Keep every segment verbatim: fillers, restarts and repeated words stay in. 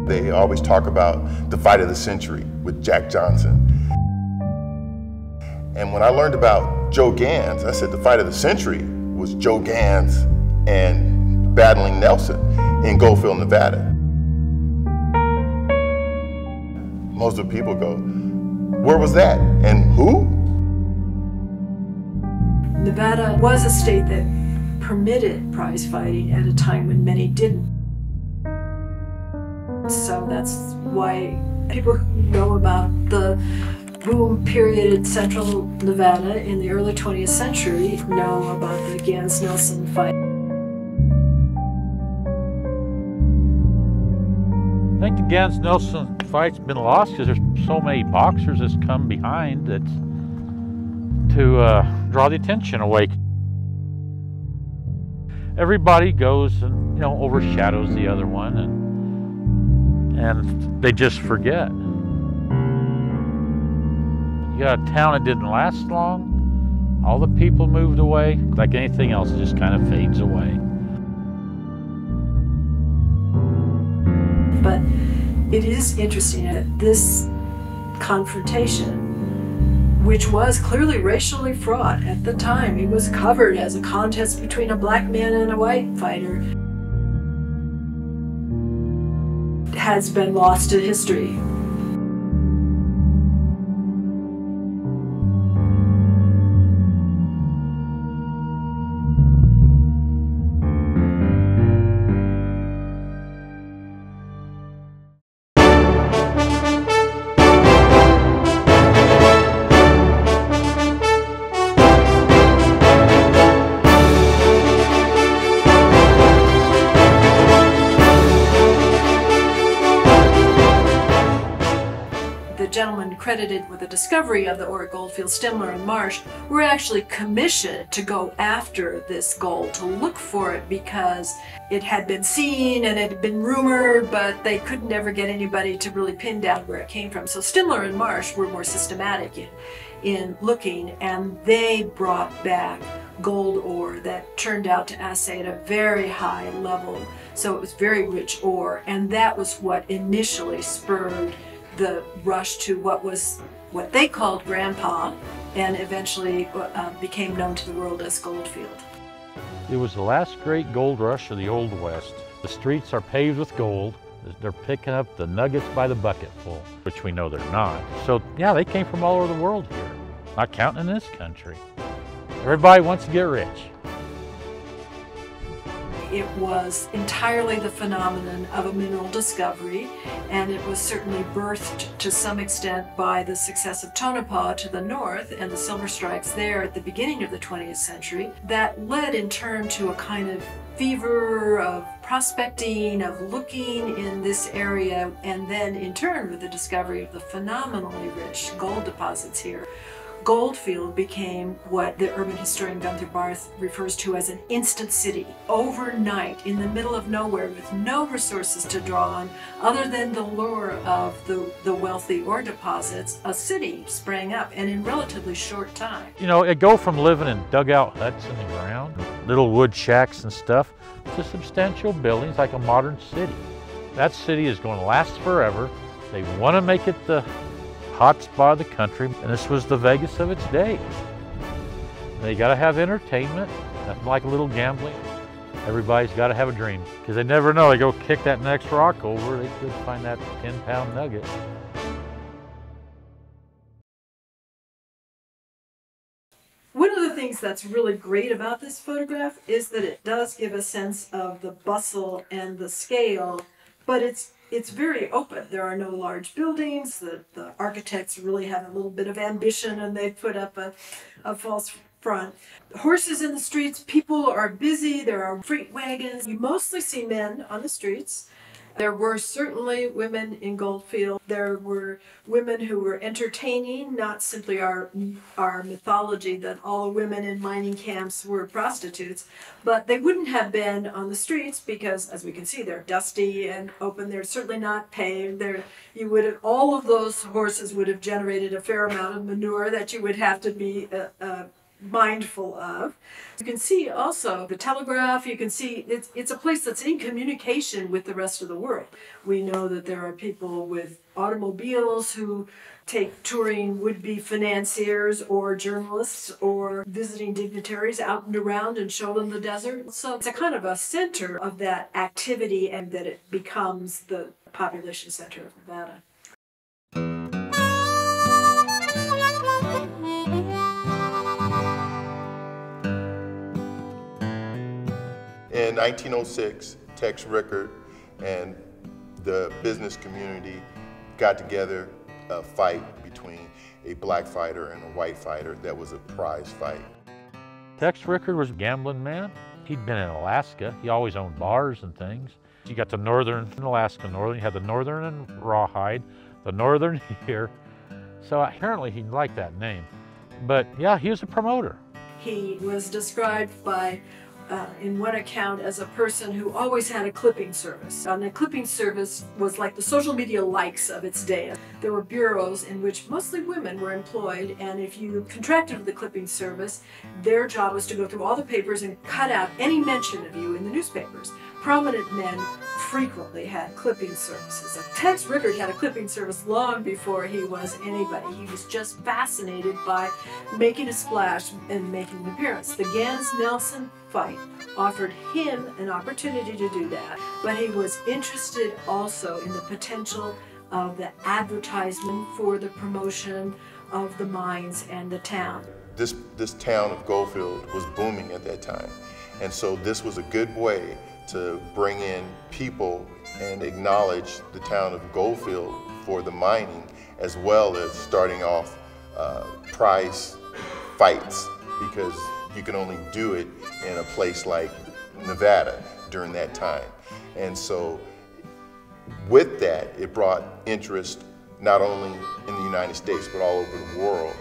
They always talk about the fight of the century with Jack Johnson. And when I learned about Joe Gans, I said the fight of the century was Joe Gans and battling Nelson in Goldfield, Nevada. Most of the people go, where was that? And who? Nevada was a state that permitted prize fighting at a time when many didn't. So that's why people who know about the boom period in central Nevada in the early twentieth century know about the Gans-Nelson fight. I think the Gans-Nelson fight's been lost because there's so many boxers that's come behind that to uh, draw the attention away. Everybody goes and, you know, overshadows the other one, and and they just forget. You got a town that didn't last long. All the people moved away. Like anything else, it just kind of fades away. But it is interesting that this confrontation, which was clearly racially fraught at the time, it was covered as a contest between a black man and a white fighter, has been lost to history. Gentlemen credited with the discovery of the ore at Goldfield, Stimler and Marsh, were actually commissioned to go after this gold, to look for it, because it had been seen and it had been rumored, but they could never get anybody to really pin down where it came from. So Stimler and Marsh were more systematic in, in looking, and they brought back gold ore that turned out to assay at a very high level. So it was very rich ore, and that was what initially spurred the rush to what was what they called Grandpa, and eventually uh, became known to the world as Goldfield. It was the last great gold rush of the Old West. The streets are paved with gold. They're picking up the nuggets by the bucketful, which we know they're not. So yeah, they came from all over the world here, not counting in this country. Everybody wants to get rich. It was entirely the phenomenon of a mineral discovery, and it was certainly birthed to some extent by the success of Tonopah to the north and the silver strikes there at the beginning of the twentieth century. That led in turn to a kind of fever of prospecting, of looking in this area, and then in turn with the discovery of the phenomenally rich gold deposits here. Goldfield became what the urban historian Gunther Barth refers to as an instant city. Overnight, in the middle of nowhere, with no resources to draw on other than the lure of the, the wealthy ore deposits, a city sprang up, and in relatively short time. You know, it go from living in dugout huts in the ground, little wood shacks and stuff, to substantial buildings like a modern city. That city is going to last forever. They want to make it the hot spot of the country, and this was the Vegas of its day. They got to have entertainment, nothing like a little gambling. Everybody's got to have a dream, because they never know. They go kick that next rock over, they could find that ten pound nugget. One of the things that's really great about this photograph is that it does give a sense of the bustle and the scale, but it's It's very open. There are no large buildings. The, the architects really have a little bit of ambition, and they put up a, a false front. Horses in the streets, people are busy. There are freight wagons. You mostly see men on the streets. There were certainly women in Goldfield. There were women who were entertaining, not simply our, our mythology that all women in mining camps were prostitutes, but they wouldn't have been on the streets because, as we can see, they're dusty and open. They're certainly not paved. They're, you would have, all of those horses would have generated a fair amount of manure that you would have to be uh, uh, mindful of. You can see also the telegraph. You can see it's, it's a place that's in communication with the rest of the world. We know that there are people with automobiles who take touring would-be financiers or journalists or visiting dignitaries out and around and show them the desert. So it's a kind of a center of that activity, and that it becomes the population center of Nevada. In nineteen oh six, Tex Rickard and the business community got together a fight between a black fighter and a white fighter that was a prize fight. Tex Rickard was a gambling man. He'd been in Alaska. He always owned bars and things. You got the northern Alaska northern, you had the northern and rawhide, the northern here. So apparently he liked that name. But yeah, he was a promoter. He was described by Uh, in one account as a person who always had a clipping service. And the clipping service was like the social media likes of its day. There were bureaus in which mostly women were employed, and if you contracted with the clipping service, their job was to go through all the papers and cut out any mention of you in the newspapers. Prominent men frequently had clipping services. Tex Rickard had a clipping service long before he was anybody. He was just fascinated by making a splash and making an appearance. The Gans-Nelson fight offered him an opportunity to do that, but he was interested also in the potential of the advertisement for the promotion of the mines and the town. This, this town of Goldfield was booming at that time, and so this was a good way to bring in people and acknowledge the town of Goldfield for the mining, as well as starting off uh, prize fights, because you can only do it in a place like Nevada during that time. And so with that, it brought interest not only in the United States, but all over the world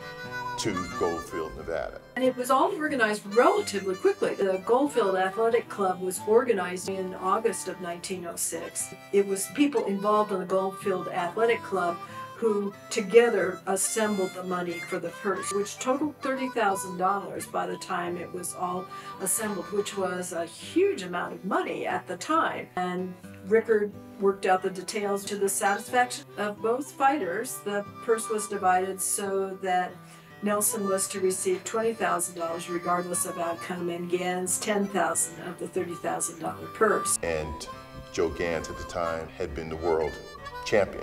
to Goldfield, Nevada. And it was all organized relatively quickly. The Goldfield Athletic Club was organized in August of nineteen oh six. It was people involved in the Goldfield Athletic Club who together assembled the money for the purse, which totaled thirty thousand dollars by the time it was all assembled, which was a huge amount of money at the time. And Rickard worked out the details to the satisfaction of both fighters. The purse was divided so that Nelson was to receive twenty thousand dollars regardless of outcome, and Gans ten thousand dollars of the thirty thousand dollar purse. And Joe Gans at the time had been the world champion.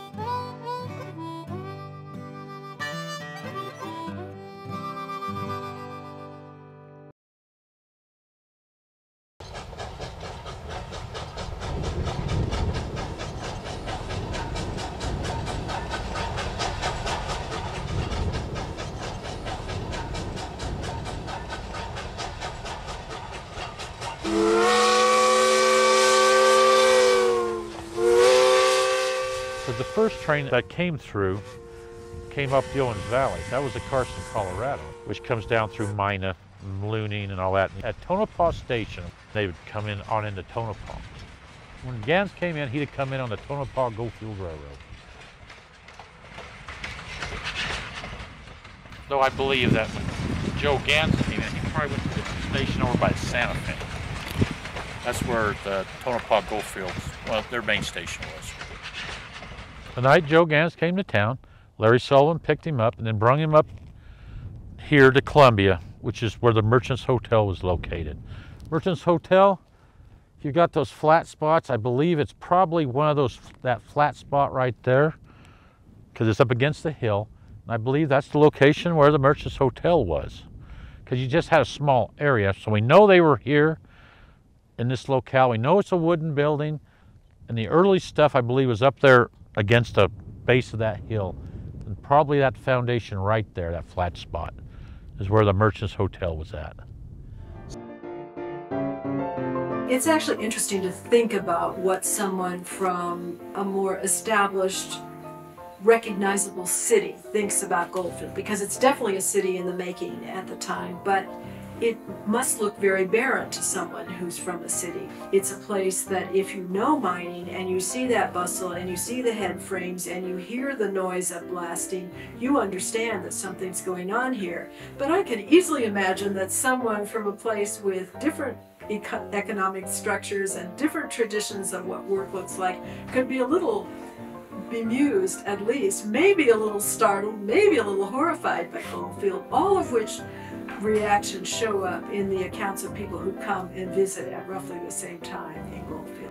So the first train that came through came up the Owens Valley. That was the Carson, Colorado, which comes down through Mina, Looning, and all that. At Tonopah Station, they would come in on into Tonopah. When Gans came in, he'd come in on the Tonopah Goldfield Railroad. Though I believe that when Joe Gans came in, he probably went to the station over by Santa Fe. That's where the Tonopah Goldfield, well, their main station was. The night Joe Gans came to town, Larry Sullivan picked him up and then brought him up here to Columbia, which is where the Merchants Hotel was located. Merchants Hotel, if you've got those flat spots, I believe it's probably one of those, that flat spot right there, because it's up against the hill. And I believe that's the location where the Merchants Hotel was, because you just had a small area. So we know they were here in this locale. We know it's a wooden building, and the early stuff I believe was up there against the base of that hill. And probably that foundation right there, that flat spot, is where the Merchants Hotel was at. It's actually interesting to think about what someone from a more established, recognizable city thinks about Goldfield, because it's definitely a city in the making at the time, but it must look very barren to someone who's from a city. It's a place that if you know mining and you see that bustle and you see the head frames and you hear the noise of blasting, you understand that something's going on here. But I could easily imagine that someone from a place with different eco economic structures and different traditions of what work looks like could be a little bemused, at least, maybe a little startled, maybe a little horrified by Goldfield, all of which reactions show up in the accounts of people who come and visit at roughly the same time in Goldfield.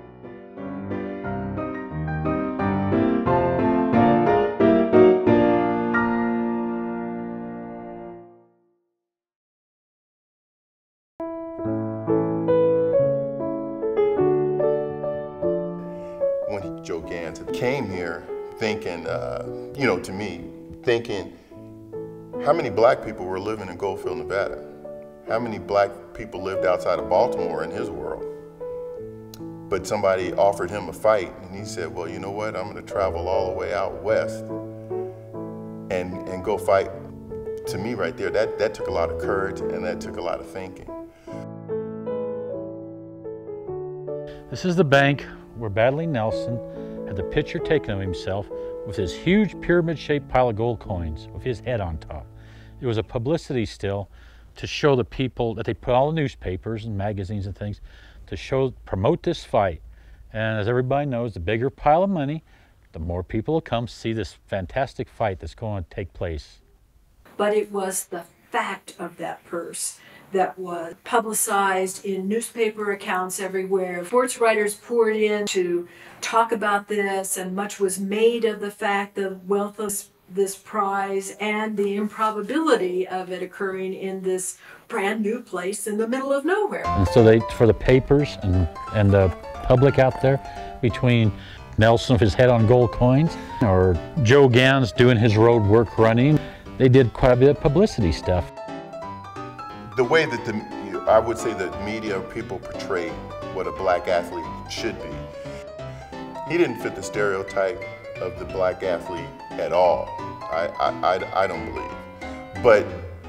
When Joe Gans came here thinking, uh, you know, to me, thinking, how many black people were living in Goldfield, Nevada? How many black people lived outside of Baltimore in his world? But somebody offered him a fight, and he said, well, you know what, I'm gonna travel all the way out west and, and go fight. To me right there, that, that took a lot of courage and that took a lot of thinking. This is the bank where Battling Nelson had the picture taken of himself with his huge pyramid-shaped pile of gold coins with his head on top. It was a publicity still to show the people that they put all the newspapers and magazines and things to show, promote this fight. And as everybody knows, the bigger pile of money, the more people will come see this fantastic fight that's going to take place. But it was the fact of that purse that was publicized in newspaper accounts everywhere. Sports writers poured in to talk about this, and much was made of the fact, the wealth of this prize and the improbability of it occurring in this brand new place in the middle of nowhere. And so they, for the papers and, and the public out there, between Nelson with his head on gold coins or Joe Gans doing his road work running, they did quite a bit of publicity stuff. The way that the, I would say that media people portray what a black athlete should be. He didn't fit the stereotype of the black athlete at all. I, I, I, I don't believe. But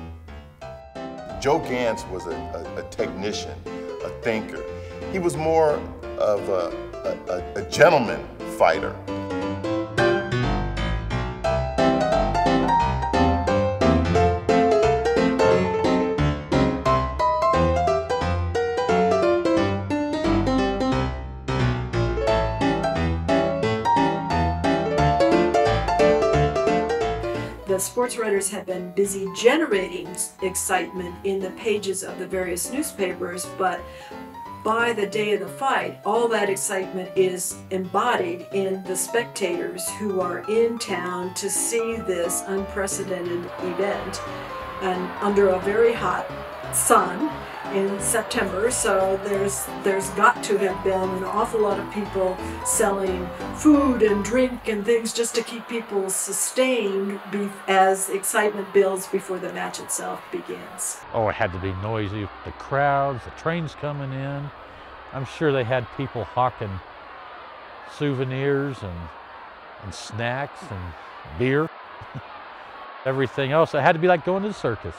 Joe Gans was a, a, a technician, a thinker. He was more of a, a, a gentleman fighter. The sports writers had been busy generating excitement in the pages of the various newspapers, but by the day of the fight, all that excitement is embodied in the spectators who are in town to see this unprecedented event, and under a very hot sun in September, so there's there's got to have been an awful lot of people selling food and drink and things just to keep people sustained be, as excitement builds before the match itself begins. Oh, it had to be noisy. The crowds, the trains coming in. I'm sure they had people hawking souvenirs and, and snacks and beer. Everything else. It had to be like going to the circus.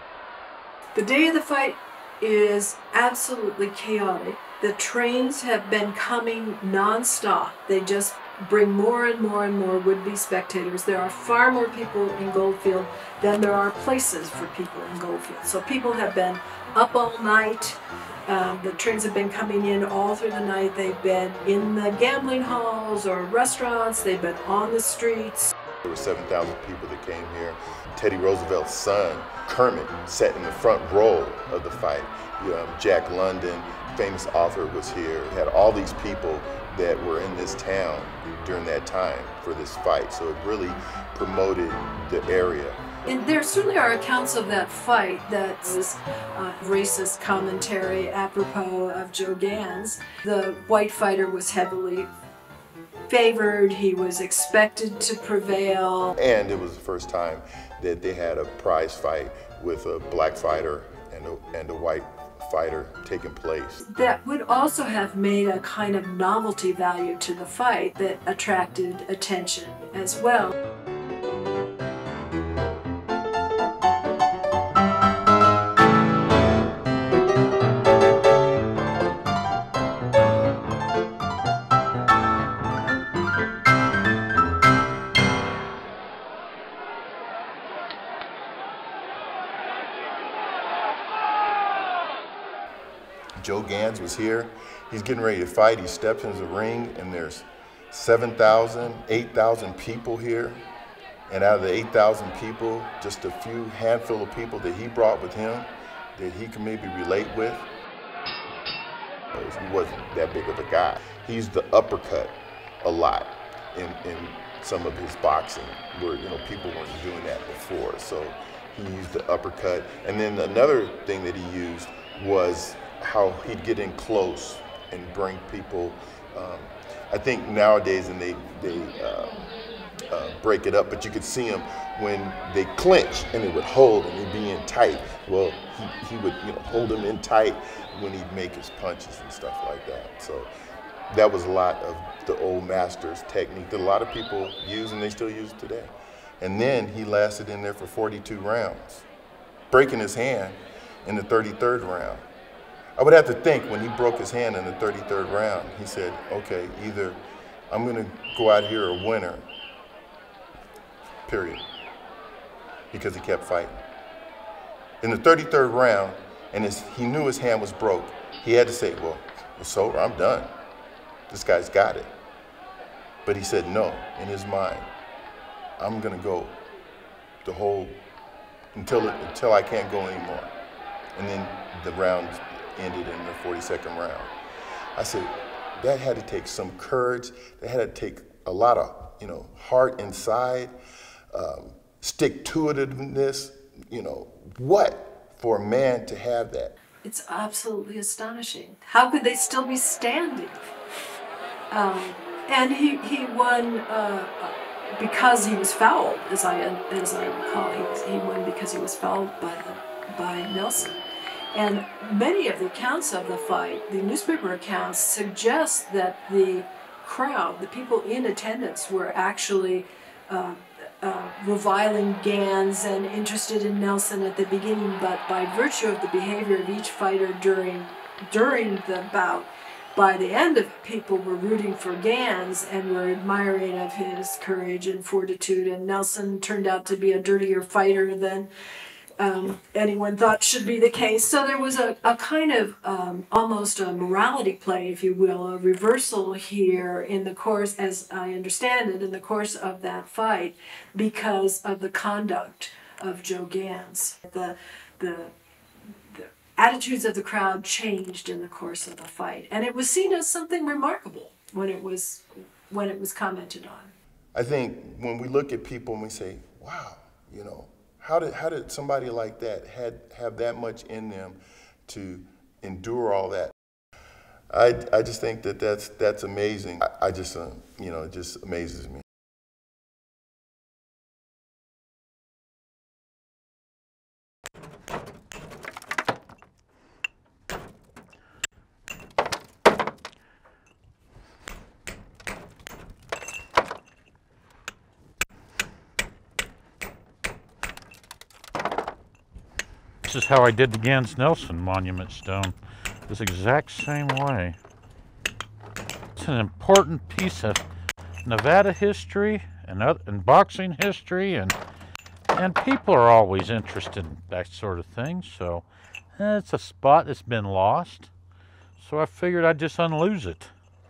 The day of the fight is absolutely chaotic. The trains have been coming non-stop. They just bring more and more and more would-be spectators. There are far more people in Goldfield than there are places for people in Goldfield. So people have been up all night. Um, the trains have been coming in all through the night. They've been in the gambling halls or restaurants. They've been on the streets. There were seven thousand people that came here. Teddy Roosevelt's son, Kermit, sat in the front row of the fight. You know, Jack London, famous author, was here. We had all these people that were in this town during that time for this fight. So it really promoted the area. And there certainly are accounts of that fight that was uh, racist commentary apropos of Joe Gans. The white fighter was heavily favored. He was expected to prevail. And it was the first time that they had a prize fight with a black fighter and a, and a white fighter taking place. That would also have made a kind of novelty value to the fight that attracted attention as well. Joe Gans was here. He's getting ready to fight. He steps into the ring, and there's seven thousand, eight thousand people here. And out of the eight thousand people, just a few handful of people that he brought with him that he can maybe relate with. He wasn't that big of a guy. He used the uppercut a lot in, in some of his boxing, where you know people weren't doing that before. So he used the uppercut. And then another thing that he used was how he'd get in close and bring people. Um, I think nowadays, and they they uh, uh, break it up, but you could see him when they clinch and they would hold and he'd be in tight. Well, he, he would you know hold him in tight when he'd make his punches and stuff like that. So that was a lot of the old master's technique that a lot of people use and they still use today. And then he lasted in there for forty-two rounds, breaking his hand in the thirty-third round. I would have to think when he broke his hand in the thirty-third round, he said, okay, either I'm gonna go out here a winner, period, because he kept fighting. In the thirty-third round, and his, he knew his hand was broke, he had to say, well, it's over, I'm done. This guy's got it. But he said no, in his mind, I'm gonna go the whole, until, until I can't go anymore. And then the round ended in the forty-second round. I said, that had to take some courage, that had to take a lot of you know, heart inside, um, stick-to-itiveness, you know, what for a man to have that? It's absolutely astonishing. How could they still be standing? Um, and he, he won uh, because he was fouled, as I, as I recall. He, he won because he was fouled by, the, by Nelson. And many of the accounts of the fight, the newspaper accounts, suggest that the crowd, the people in attendance, were actually uh, uh, reviling Gans and interested in Nelson at the beginning, but by virtue of the behavior of each fighter during, during the bout, by the end of it, people were rooting for Gans and were admiring of his courage and fortitude, and Nelson turned out to be a dirtier fighter than Um, anyone thought should be the case. So there was a, a kind of um, almost a morality play, if you will, a reversal here in the course, as I understand it, in the course of that fight because of the conduct of Joe Gans. The, the, the attitudes of the crowd changed in the course of the fight, and it was seen as something remarkable when it was, when it was commented on. I think when we look at people and we say, wow, you know, How did, how did somebody like that had, have that much in them to endure all that? I, I just think that that's, that's amazing. I, I just, uh, you know, it just amazes me. This is how I did the Gans-Nelson monument stone, this exact same way. It's an important piece of Nevada history and, other, and boxing history, and and people are always interested in that sort of thing, so eh, it's a spot that's been lost, so I figured I'd just unlose it.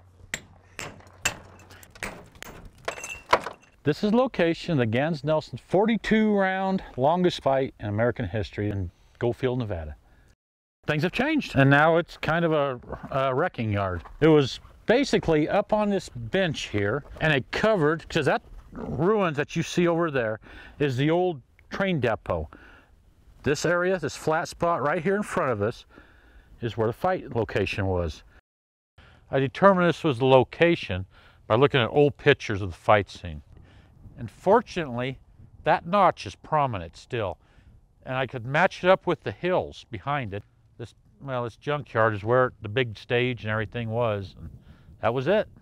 This is the location of the Gans-Nelson forty-two round longest fight in American history in Goldfield, Nevada. Things have changed, and now it's kind of a, a wrecking yard. It was basically up on this bench here, and it covered, because that ruins that you see over there is the old train depot. This area, this flat spot right here in front of us, is where the fight location was. I determined this was the location by looking at old pictures of the fight scene. And fortunately, that notch is prominent still. And I could match it up with the hills behind it. This, well, this junkyard is where the big stage and everything was. And that was it.